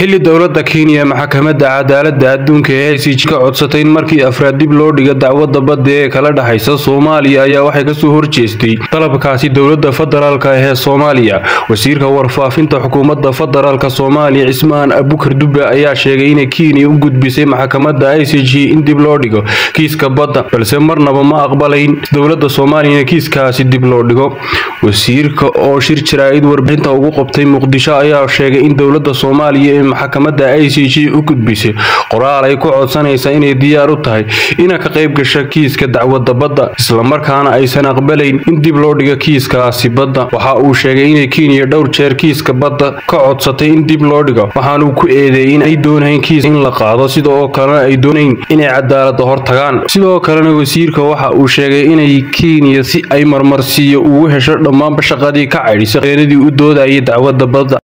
xilli dowladda Kenya maxkamadda cadaaladda adduunka ee ICJ ka codsatay in markii afraad dib loo dhigo dacwadda badda ee kala dhaxaysa Soomaaliya ayaa waxay ka soo horjeestay talabkaasi dowladda federaalka ee Soomaaliya. Wasiirka warfaafinta xukuumadda federaalka Soomaaliya Cismaan Abukar Dube ayaa sheegay in Kenya u gudbisay maxkamadda ICJ in dib loo dhigo kiiska badda, balse marnaba ma aqbalayn dowladda Soomaaliya in kiiskaasi dib loo dhigo. Wasiirka oo shir jaraa'id warbixinta ugu qabtay Muqdisho ayaa sheegay in dowladda Soomaaliya ee maxkamadda ICJ u gudbisay qoraal ay ku codsanaysa inay diyaar u tahay inay ka qayb gasho kiiska dacwadda badda, isla markaana aysan aqbalayn in dib loo dhigo kiiskaasi badda. Waxa uu sheegay in Kenya dhowr jeer kiiska badda ka codsatay in dib loo dhigo, waxaana uu ku eedeeyay in ay doonayaan kiis in la qaado, sidoo kale ay doonayaan inay cadaalad hor tagaan. Sidoo kale wasiirka waxa uu sheegay in Kenya si ay marmarsiyo ugu hesho dhammaan shaqadii ka caydhisay qeynadii u doodayay dacwadda badda.